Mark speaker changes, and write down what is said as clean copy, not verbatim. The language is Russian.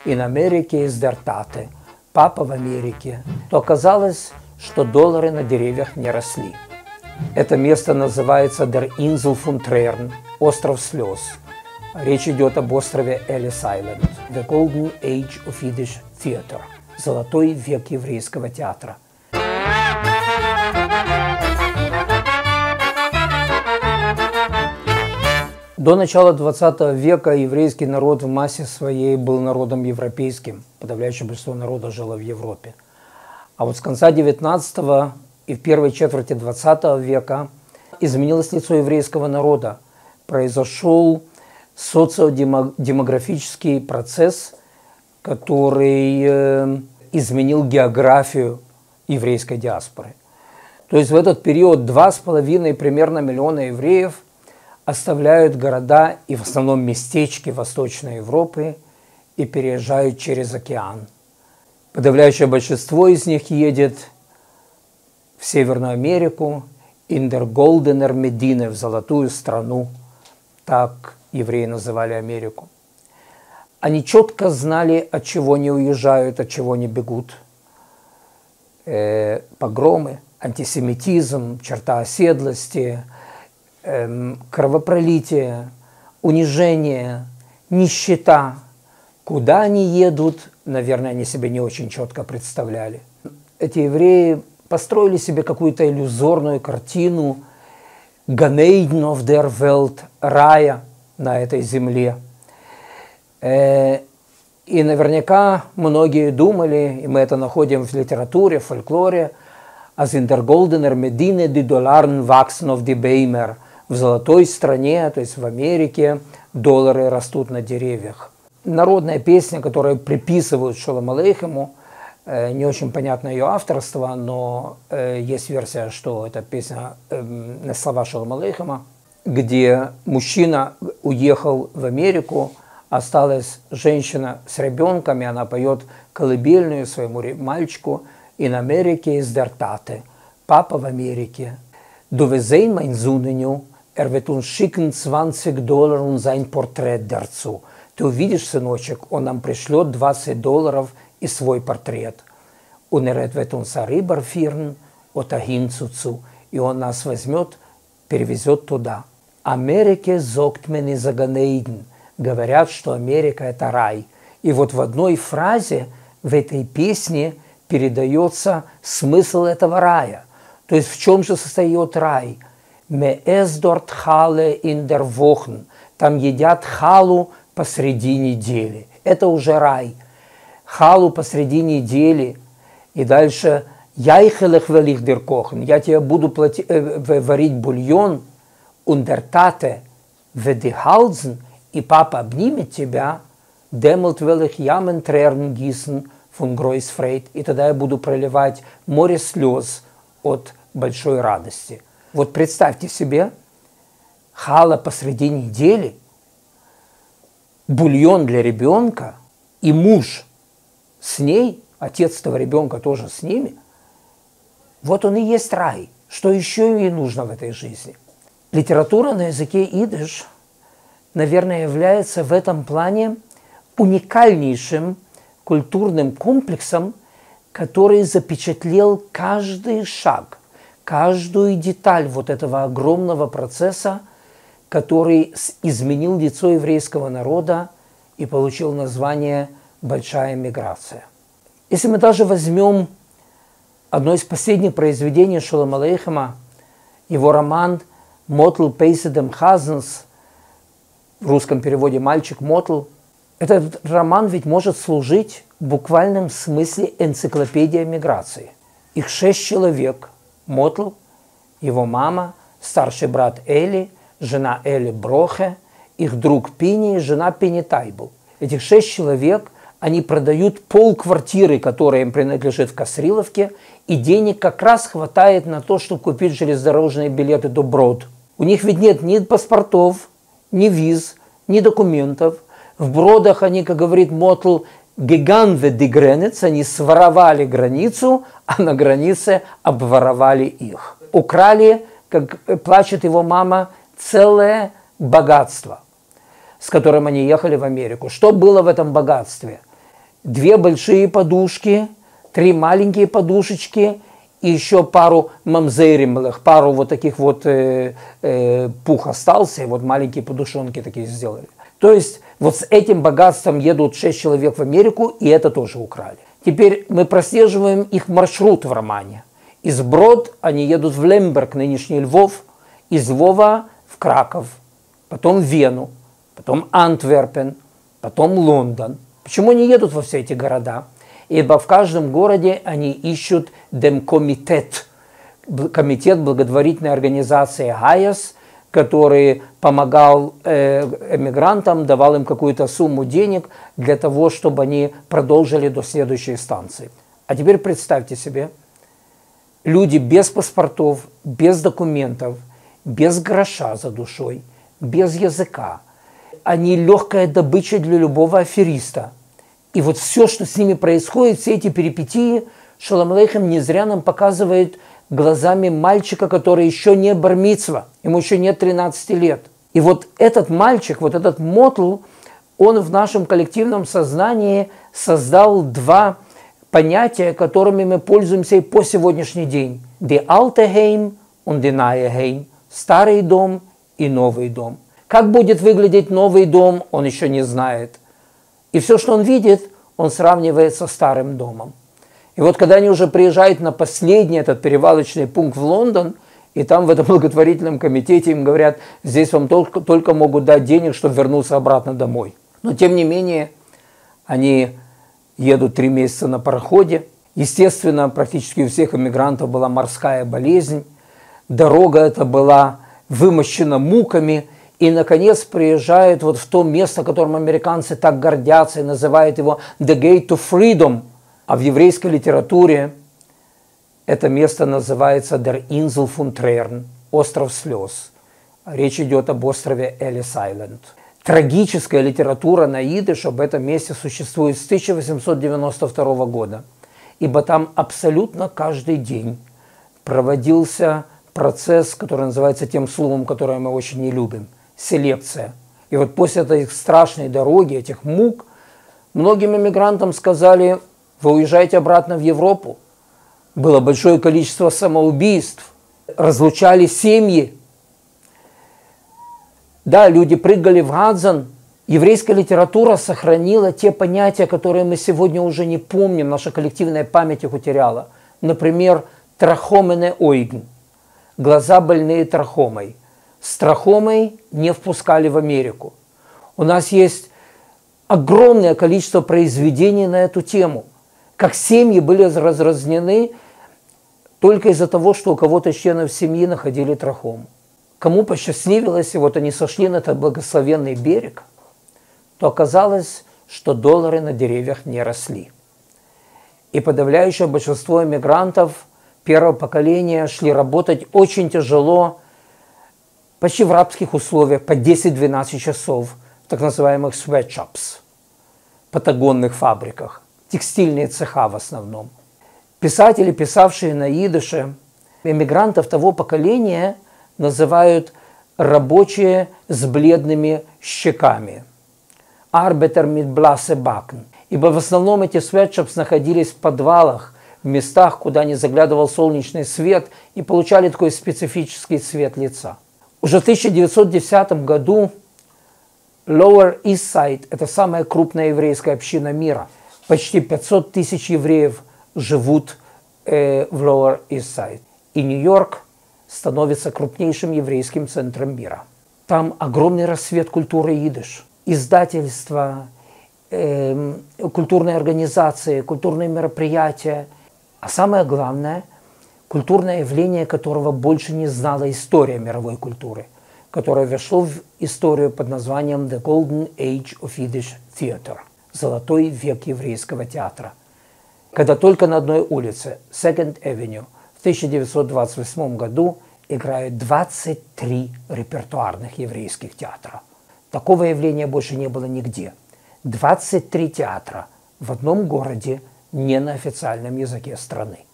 Speaker 1: in Amerike ist der Tate, папа в Америке, то оказалось, что доллары на деревьях не росли. Это место называется Der Insel von Tränen, остров слез. Речь идет об острове Ellis Island, The Golden Age of Yiddish Theater, золотой век еврейского театра. До начала 20 века еврейский народ в массе своей был народом европейским. Подавляющее большинство народа жило в Европе. А вот с конца 19 и в первой четверти 20 века изменилось лицо еврейского народа. Произошел социодемографический процесс, который изменил географию еврейской диаспоры. То есть в этот период 2,5 примерно миллиона евреев оставляют города и в основном местечки Восточной Европы и переезжают через океан. Подавляющее большинство из них едет в Северную Америку, in der Goldener Medine, в золотую страну, так евреи называли Америку. Они четко знали, от чего они уезжают, от чего они бегут. Погромы, антисемитизм, черта оседлости, кровопролитие, унижение, нищета. Куда они едут, наверное, они себе не очень четко представляли. Эти евреи построили себе какую-то иллюзорную картину Gan Eden auf der Welt, рая на этой земле. И наверняка многие думали, и мы это находим в литературе, в фольклоре, «As in der Goldener Medine die Dollarn wachsen auf die Bäume», в золотой стране, то есть в Америке, доллары растут на деревьях. Народная песня, которую приписывают Шолом Алейхему, не очень понятно ее авторство, но есть версия, что это песня на слова Шолом Алейхема, где мужчина уехал в Америку, осталась женщина с ребенком, и она поет колыбельную своему мальчику «In Amerike ist der Tate», «Папа в Америке». «Du wirst sehen, mein Sohn, wird uns schicken $20 und sein Porträt dazu». Ты увидишь, сыночек, он нам пришлет $20 и свой портрет. Und wird uns rüberführen oder hinzu. И он нас возьмет, перевезет туда. Америке sagt man ist Gan Eden. Говорят, что Америка – это рай. И вот в одной фразе в этой песне передается смысл этого рая. То есть в чем же состоит рай? Me es dort Halle in der Wochen. Там едят халу посреди недели. Это уже рай. Халу посреди недели. И дальше Яйхелех велих дер кохен. Я тебе буду варить бульон. Und der Tate wird die Halsen. И папа обнимет тебя. Демолт велих ямен Tränen gießen von groß Freude. И тогда я буду проливать море слез от большой радости. Вот представьте себе, хала посреди недели, бульон для ребенка и муж с ней, отец этого ребенка тоже с ними. Вот он и есть рай. Что еще ей нужно в этой жизни? Литература на языке идиш, наверное, является в этом плане уникальнейшим культурным комплексом, который запечатлел каждый шаг, каждую деталь вот этого огромного процесса, который изменил лицо еврейского народа и получил название «Большая миграция». Если мы даже возьмем одно из последних произведений Шолом Алейхема, его роман «Мотл Пейседем Хазенс», в русском переводе «Мальчик Мотл», этот роман ведь может служить в буквальном смысле энциклопедией миграции. Их 6 человек. Мотл, его мама, старший брат Эли, жена Эли Брохе, их друг Пини и жена Пини Тайбл. Этих 6 человек, они продают полквартиры, которая им принадлежит в Касриловке, и денег как раз хватает на то, чтобы купить железнодорожные билеты до Брод. У них ведь нет ни паспортов, ни виз, ни документов. В Бродах они, как говорит Мотл, гиганве ди границ, они своровали границу, а на границе обворовали их. Украли, как плачет его мама, целое богатство, с которым они ехали в Америку. Что было в этом богатстве? 2 большие подушки, 3 маленькие подушечки и еще пару мамзеримлых, пару вот таких вот пух остался, и вот маленькие подушонки такие сделали. То есть вот с этим богатством едут 6 человек в Америку, и это тоже украли. Теперь мы прослеживаем их маршрут в романе. Из Брод они едут в Лемберг, нынешний Львов, из Львова в Краков, потом в Вену, потом Антверпен, потом Лондон. Почему они едут во все эти города? Ибо в каждом городе они ищут демкомитет, комитет благотворительной организации ГАЯС, который помогал эмигрантам, давал им какую-то сумму денег для того, чтобы они продолжили до следующей станции. А теперь представьте себе, люди без паспортов, без документов, без гроша за душой, без языка. Они легкая добыча для любого афериста. И вот все, что с ними происходит, все эти перипетии, Шолом Алейхем не зря нам показывает глазами мальчика, который еще не бар-мицва, ему еще нет 13 лет. И вот этот мальчик, вот этот мотл, он в нашем коллективном сознании создал 2 понятия, которыми мы пользуемся и по сегодняшний день. Die alte Heim und die neue Heim. Старый дом и новый дом. Как будет выглядеть новый дом, он еще не знает. И все, что он видит, он сравнивает со старым домом. И вот когда они уже приезжают на последний этот перевалочный пункт в Лондон, и там в этом благотворительном комитете им говорят, здесь вам только могут дать денег, чтобы вернуться обратно домой. Но тем не менее, они едут 3 месяца на пароходе. Естественно, практически у всех иммигрантов была морская болезнь. Дорога эта была вымощена муками. И, наконец, приезжают вот в то место, которым американцы так гордятся и называют его «The Gate to Freedom». А в еврейской литературе это место называется «Der Insel von Tränen» – «Остров слез». Речь идет об острове Эллис-Айленд. Трагическая литература на идиш об этом месте существует с 1892 года, ибо там абсолютно каждый день проводился процесс, который называется тем словом, которое мы очень не любим – селекция. И вот после этой страшной дороги, этих мук, многим иммигрантам сказали, вы уезжаете обратно в Европу. Было большое количество самоубийств, разлучали семьи. Да, люди прыгали в Гадзан. Еврейская литература сохранила те понятия, которые мы сегодня уже не помним, наша коллективная память их утеряла. Например, трахомене ойгн, глаза больные трахомой. С трахомой не впускали в Америку. У нас есть огромное количество произведений на эту тему. Как семьи были разразнены только из-за того, что у кого-то членов семьи находили трахому. Кому посчастливилось, и вот они сошли на этот благословенный берег, то оказалось, что доллары на деревьях не росли. И подавляющее большинство иммигрантов первого поколения шли работать очень тяжело, почти в рабских условиях, по 10-12 часов, в так называемых sweatshops, патагонных фабриках, текстильные цеха в основном. Писатели, писавшие на идише, эмигрантов того поколения называют рабочие с бледными щеками. Arbeiter mit blasse Backen. Ибо в основном эти sweatshops находились в подвалах, в местах, куда не заглядывал солнечный свет, и получали такой специфический цвет лица. Уже в 1910 году Lower East Side – это самая крупная еврейская община мира. Почти 500 тысяч евреев живут в Lower East Side. И Нью-Йорк становится крупнейшим еврейским центром мира. Там огромный расцвет культуры идиш. Издательства, культурные организации, культурные мероприятия. А самое главное – культурное явление, которого больше не знала история мировой культуры, которое вошло в историю под названием «The Golden Age of Yiddish Theater» – «Золотой век еврейского театра», когда только на одной улице, Second Avenue, в 1928 году играют 23 репертуарных еврейских театра. Такого явления больше не было нигде. 23 театра в одном городе, не на официальном языке страны.